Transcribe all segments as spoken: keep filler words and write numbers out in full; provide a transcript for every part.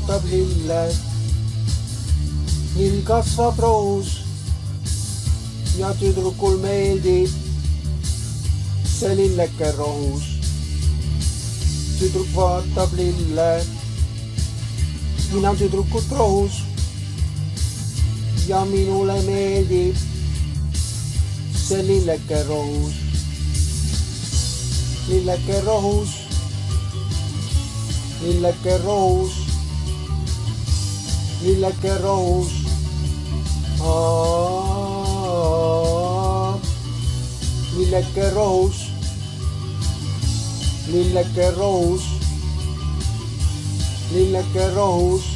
vaatab lille, lill kasvab roos ja tüdrukul meeldib see lilleke roos. Tüdruk vaatab lille, mina tüdrukut roos ja minule meeldib see lilleke roos. Lilleke roos, lilleke roos, lilleke roos, lilleke roos, lilleke roos, lilleke roos,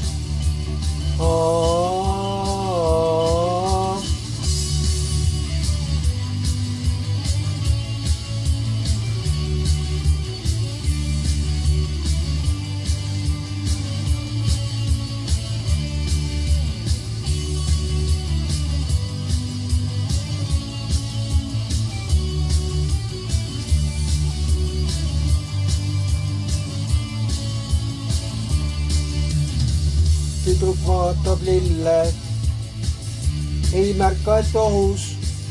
tüdruk vaatab lille, ei märka, et ohus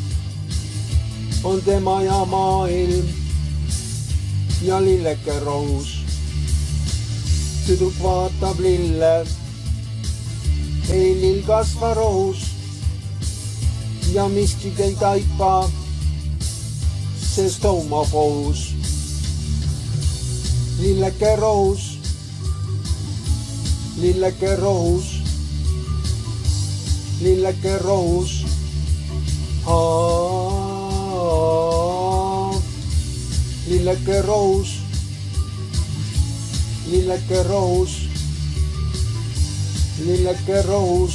on tema ja maailm ja lilleke roos. Tüdruk vaatab lille, ei lill kasva roos ja miski ei taipa, sest oma kohus. Lilleke roos, lilleke roos, lilleke roos, lilleke roos, lilleke roos, lilleke roos,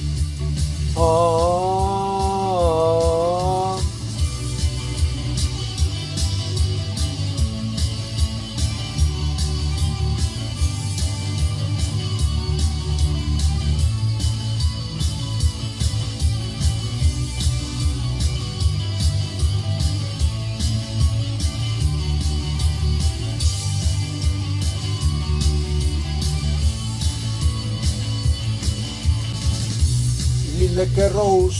lilleke roos,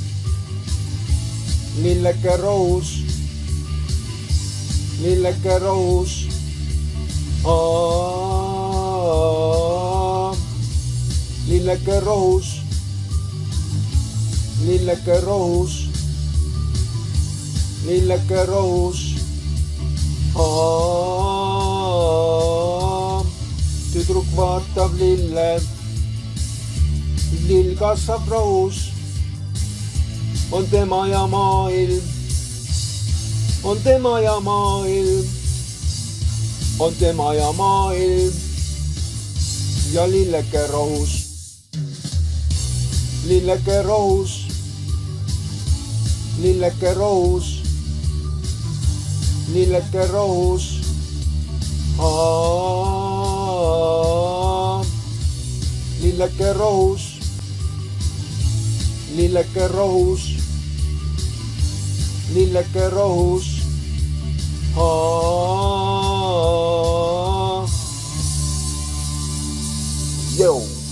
lilleke roos, lilleke roos, lilleke roos, lilleke roos, lilleke roos, tüdruk vaatab lille, lill kasvab roos, on tema ja maailm, on tema ja maailm, on tema ja maailm ja lilleke roos. Lilleke roos, lilleke roos, lilleke roos, lilleke roos, lilleke roos, lilleke roos, yo.